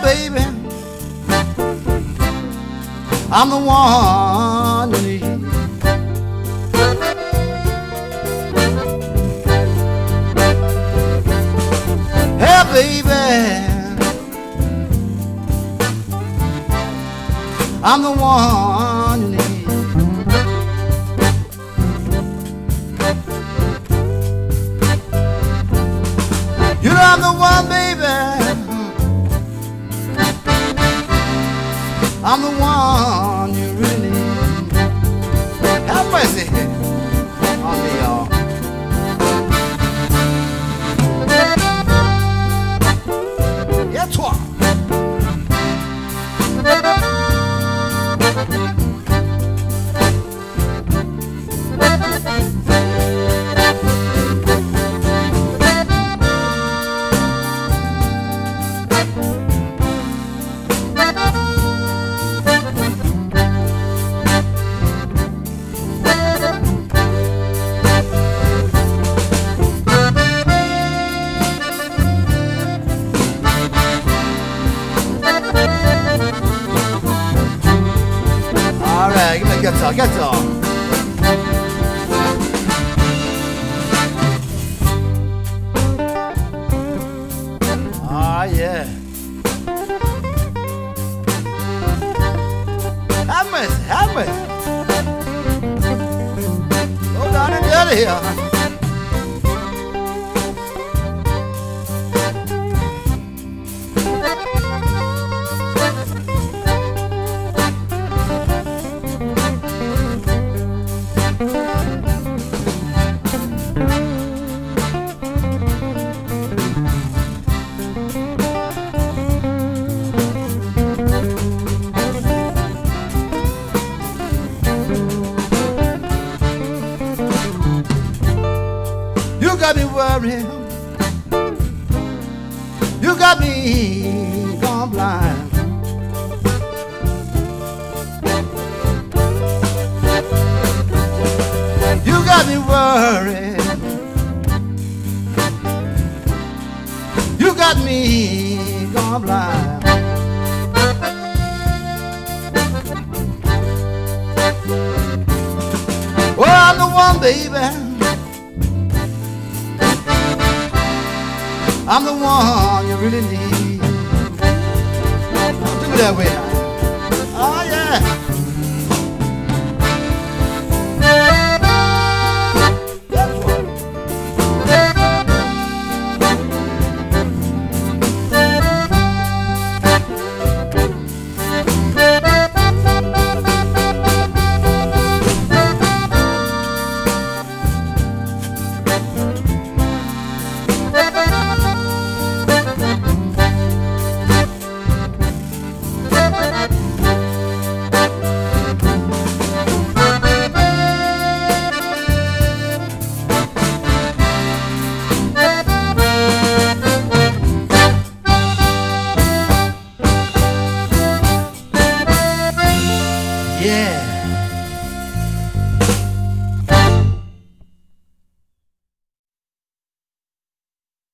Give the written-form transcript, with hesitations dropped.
baby, I'm the one you need. Hey, baby, I'm the one you need. You know I'm the one, baby. I'm the one you really need. Have mercy on me, y'all. Yeah, toi. Give me a guitar, guitar. Ah, yeah. Have mercy, have mercy. Go down and dirty here. You got me worried. You got me gone blind. You got me worried. You got me gone blind. Well, I'm the one, baby. I'm the one you really need. Do it that way.